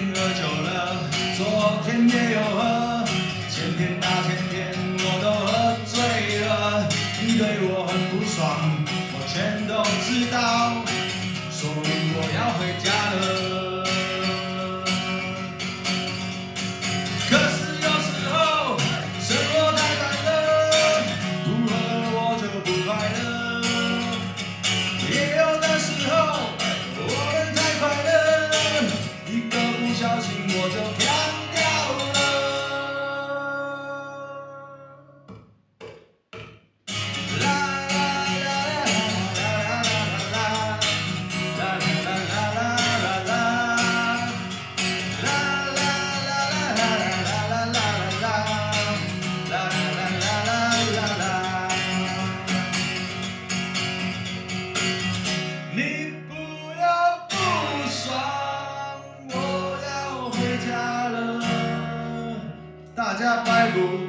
天喝酒了，昨天也有喝，前天大前天我都喝醉了。你对我很不爽，我全都知道，所以我要回家了。可是有时候生活太烦了，不喝我就不快乐。也有的时候我人太快乐，一个不小心我就跳掉了。你不要不爽，我要回家了。大家拜拜。